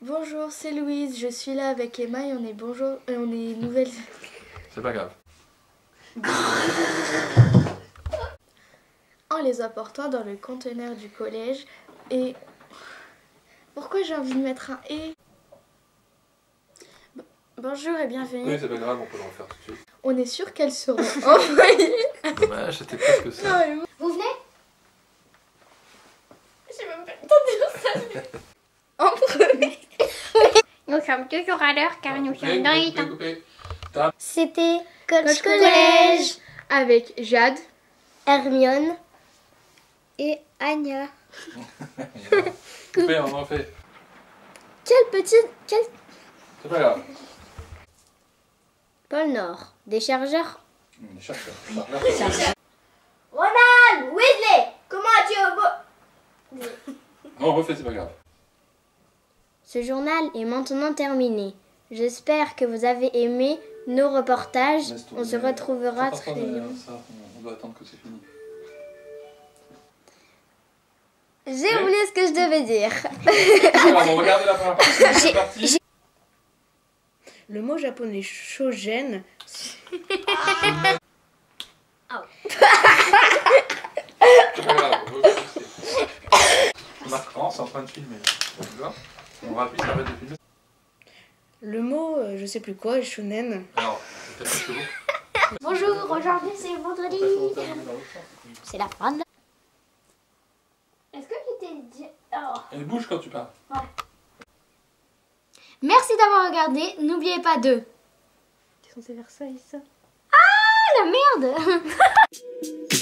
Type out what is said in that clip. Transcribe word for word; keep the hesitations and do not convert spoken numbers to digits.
Bonjour, c'est Louise, je suis là avec Emma et on est bonjour et on est nouvelles. C'est pas grave. En les apportant dans le conteneur du collège et... Pourquoi j'ai envie de mettre un et? Bonjour et bienvenue. Oui, c'est pas grave, on peut le refaire tout de suite. On est sûr qu'elles seront envoyées. Dommage, c'était presque ça. Non, mais vous... Vous venez? J'ai même pas le temps de dire ça. En premier. Nous sommes toujours à l'heure car nous sommes dans les temps. C'était Coach Collège. Collège Avec Jade, Hermione et Anya. Coupé, on en fait. Quel petit... Quel... C'est pas grave. Pôle Nord. Des chargeurs. Des chercheurs. Chargeurs. Ronald Weasley, comment as-tu au beau... Non, on refait, c'est pas grave. Ce journal est maintenant terminé. J'espère que vous avez aimé nos reportages. Laisse-toi, On se mais- retrouvera Ça, très ça, bientôt. ça, on- on doit attendre que c'est fini. J'ai oublié ce que je devais dire. C'est pas grave, on regarde la première partie. La première partie. Le mot japonais shogen. C'est pas grave, on refait aussi. Marquant, c'est en train de filmer. Tu vois? On rappuie, ça arrête de filmer. Le mot, euh, je sais plus quoi, shonen. Alors, c'est peut-être plus beau. Bonjour, aujourd'hui c'est vendredi. C'est la fin de... Est-ce que tu t'es dit... Oh. Et bouge quand tu parles. Merci d'avoir regardé. N'oubliez pas de... T'es censé faire ça et ça. Ah, la merde.